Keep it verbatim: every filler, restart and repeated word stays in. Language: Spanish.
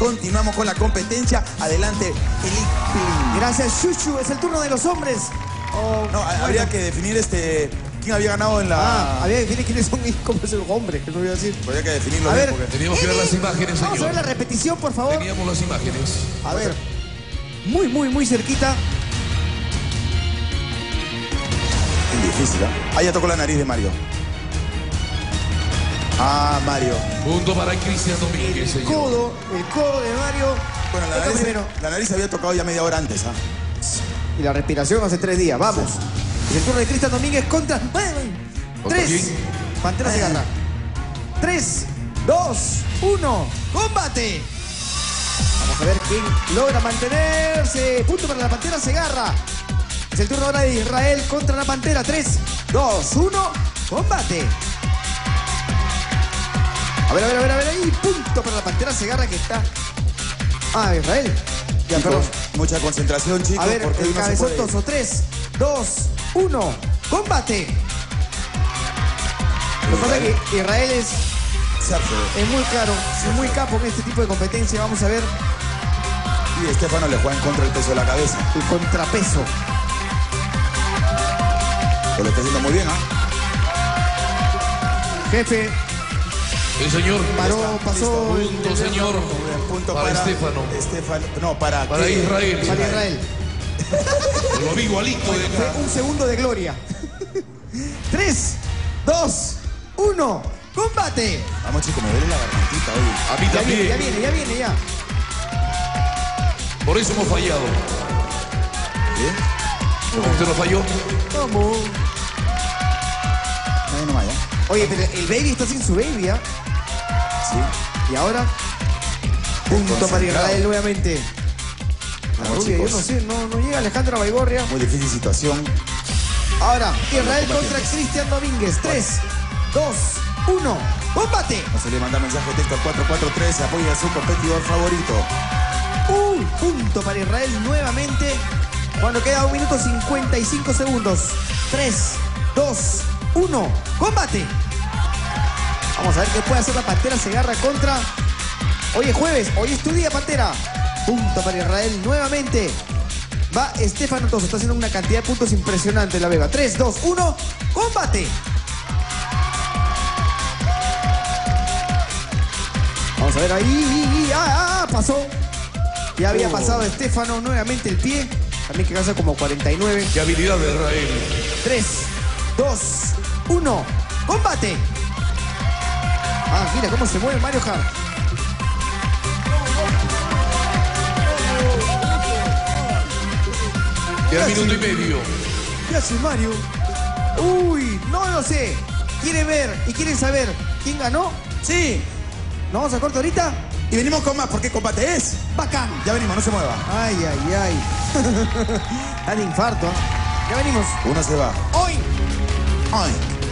Continuamos con la competencia. Adelante, Felipe. Gracias, Chuchu. Es el turno de los hombres. Oh, no, bueno. Habría que definir este... ¿Quién había ganado en la...? Ah, había que definir quiénes son cómo es el hombre, que no voy a decir. Habría que definirlo a bien ver, porque... Teníamos que ver las imágenes, señor. Vamos a ver la repetición, por favor. Teníamos las imágenes. A ver. Muy, muy, muy cerquita. Es difícil, ¿eh? Ahí ya tocó la nariz de Mario. Ah, Mario. Punto para Cristian Domínguez, señor. El codo, el codo de Mario. Bueno, la nariz, la nariz había tocado ya media hora antes, ¿ah? ¿eh? Y la respiración hace tres días. Vamos. Sí. Y el turno de Cristian Domínguez contra... Tres. Pantera se agarra. Tres, dos, uno. ¡Combate! Vamos a ver quién logra mantenerse. Punto para la Pantera Segarra. Es el turno ahora de Israel contra la Pantera. tres, dos, uno. ¡Combate! A ver, a ver, a ver, a ver ahí. Punto para la Pantera Segarra que está... Ah, Israel. Ya, chicos, perdón. Mucha concentración, chicos. A ver, porque el no cabezón se puede... toso. tres, dos, uno. ¡Combate! Lo que pasa es que Israel es... Es muy claro, es muy capo en este tipo de competencia. Vamos a ver. Y Estefano le juega en contra el peso de la cabeza. El contrapeso. Pero lo está haciendo muy bien, ¿ah? ¿eh? Jefe. El señor. Paró, pasó. El punto, señor. Punto para, para Estefano. Estefano. No, para, para ¿qué? Israel. Para Israel. Lo vi igualito de acá. Fue un segundo de gloria. tres, dos, uno. ¡Combate! Vamos, chicos, me duele la gargantita hoy. A mí Ya también. viene, ya viene, ya viene, ya. Por eso hemos fallado. ¿Qué? ¿Cómo usted no falló? ¿Cómo? Ahí nomás, ¿ya? Oye, pero el baby está sin su baby, ¿ah? Sí. Y ahora... Punto para Israel nuevamente. La Vamos, rubia, yo chicos. no sé, no, no llega Alejandra Baigorria. Muy difícil situación. Ahora, Israel contra Cristian Domínguez. tres, dos, uno. ¡Combate! No se le manda mensaje de texto al cuatro cuatro tres. Apoya a su competidor favorito. Un punto para Israel nuevamente. Cuando queda un minuto cincuenta y cinco segundos. tres, dos, uno. ¡Combate! Vamos a ver qué puede hacer la Pantera Segarra contra... Hoy es jueves, hoy es tu día, Pantera. Punto para Israel nuevamente. Va Estefano Toso, está haciendo una cantidad de puntos impresionante la Vega. tres, dos, uno, ¡combate! Vamos a ver ahí. ¡Ah, ah! Pasó. Ya había pasado Estefano nuevamente el pie. También que gasta como cuarenta y nueve. Qué habilidad de Israel. tres, dos, uno, ¡combate! Ah, mira cómo se mueve Mario Hart. Queda minuto y medio. ¿Qué hace Mario? Uy, no lo sé. ¿Quieren ver y quieren saber quién ganó? Sí. ¿Nos vamos a corto ahorita? Y venimos con más, porque combate es. ¡Bacán! Ya venimos, no se mueva. Ay, ay, ay. Está de infarto. ¿Eh? Ya venimos. Uno se va. Hoy. Ay.